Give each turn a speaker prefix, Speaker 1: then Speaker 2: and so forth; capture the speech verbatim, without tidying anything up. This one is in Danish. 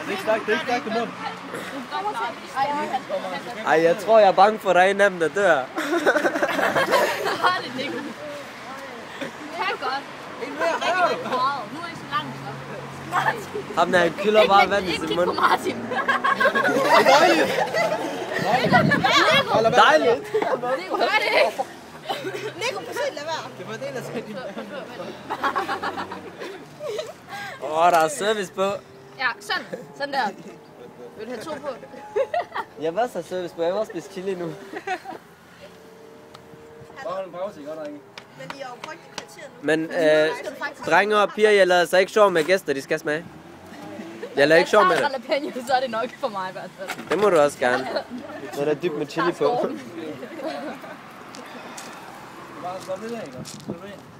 Speaker 1: er ikke stærkt, det er ikke stærkt i munden.
Speaker 2: Ej, jeg tror, jeg er bange for, at der er en af dem, der dør.
Speaker 3: Har det, Nico. Kan godt.
Speaker 1: En mere, her er du.
Speaker 3: Nu er I så langt, ikke?
Speaker 2: Ham der, han kylder bare vand i sin
Speaker 3: Ikke
Speaker 2: mund.
Speaker 3: kig på Martin.
Speaker 1: Dejligt.
Speaker 2: Dejligt.
Speaker 3: Nico, gør det ikke.
Speaker 4: Nico, prøv at lade være.
Speaker 1: Det var det, der sagde din.
Speaker 2: Åh, oh, der er service på.
Speaker 3: Ja, sådan. Sådan der. Vil du have to på?
Speaker 2: Jeg vil også have service på. Jeg vil også spise chili nu.
Speaker 1: Bare hold en pause, ikke? Drenge.
Speaker 4: Men I har jo brugt et kvarter nu.
Speaker 2: Men øh, drenge og piger, jeg lader sig ikke sjov med gæster, de skal smage. Jeg lader ikke sjov med det.
Speaker 3: Hvis jeg tager jalapeno, så er det nok for mig i hvert fald.
Speaker 2: Det må du også gerne. Så er der dybt med chili på.
Speaker 1: Bare slå ned, ikke? Slå ned.